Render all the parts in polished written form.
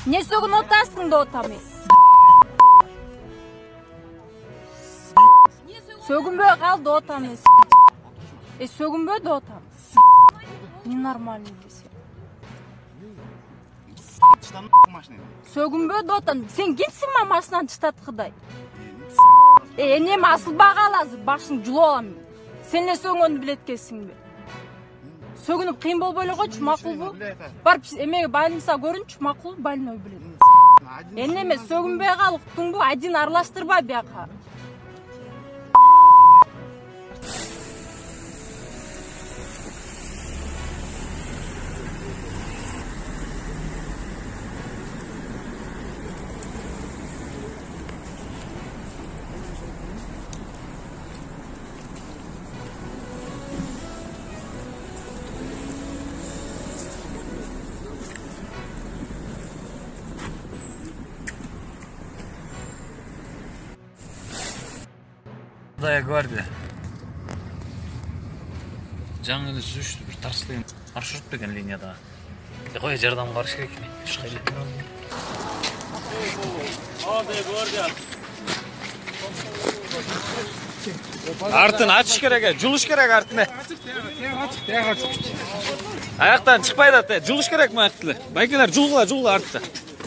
Не сөгүн отасың да отам. Сөгүнбөй калды отам. Сөгүнбөй да отам. Ненормальный десе. Сөгүнбөй да отам. Сен кимсиң ма машинаны чытаткыдай? Эне асыл багалазы, башың жулуп алам. Сен не сөгөнгөнү билет экенсиңби? Сөгүнүп кыйын болбой эле койчу, макулбу? Барып эмеге больница көрүнчү, макул, больной билет. Эне эмес сөгүнбөй кал, уктуңбу? Один аралаштырба бияка. Дая гвардия. Жаңы эле сүзүштү, бир тарсылыгын маршрут деген линияда. Кой жардам барыш керек экен. Дая гвардия. Артын ачыш керек, жулуш керек артын. Аяктан чыкпайт ата, жулуш керек маяктылы. Байкелер жулгула артта.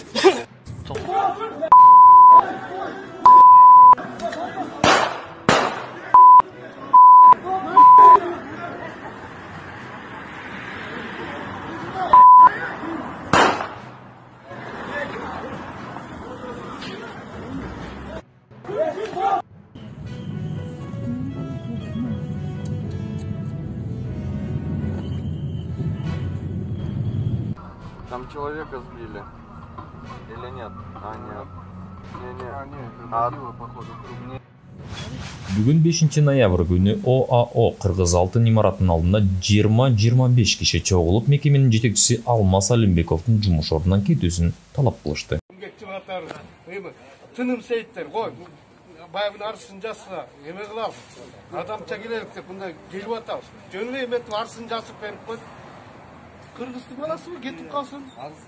Там человека сбили. Или нет? Нет. Не. Бүгін 5 ноябрь күні ОАО Кыргыз Алтын имаратынын алдында 20-25 киши чогулуп мекеменин жетекчиси Алмаз Алимбековдун жумуш ордунан кетүүсүн талап кылышты. Тыным сейттер, кой. Байбын арысын жасына, эме кылабыз. Адамча келелик деп мында келип атабыз. Жөн эле эметип арысын жасып берип коет. Кыргыздын баласы кетип калсын.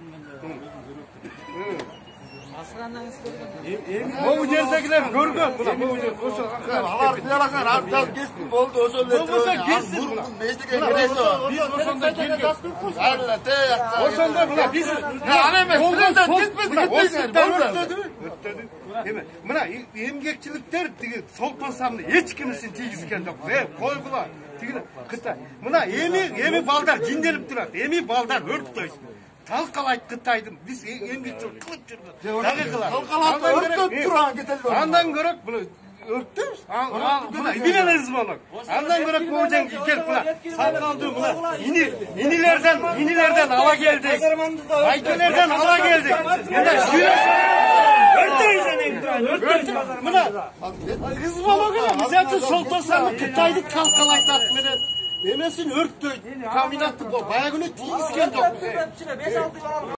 Асыганыңыз көргөн. Могу жердегилер көргөн. Могу жер ошо Алар кыялакан аптал кеспин болду, ошол эле. Болбосо кесин. Мештеге кересо. Биз ошондо келген. Айла теякта. Ошондо мына биз ана эмес, президент кетпеди, Өттөдү. Эме, мына эмгекчиликтер тиги солтон самны эч кимисин тийгизген жок. Койгула. Тиги Кытай. Мына эми балдар жинделип турат. Эми балдар өрттөйт. Талкалайт Кытайдын. Биз эмгекчилик кылып жүрдүк. Дагы Андан көрөк буну өрттөбүз. Эмнелерибиз болот. Андан көрөк могу келип мына салкалдуу мына инилерден ала келдик. Айкелерден ала келдик. Мына кыз бала гана мисалы солтосаны Кытайды талкалайтат менен эмесин өрттөйт. Комбинатты баягы күнү тийгизген жок.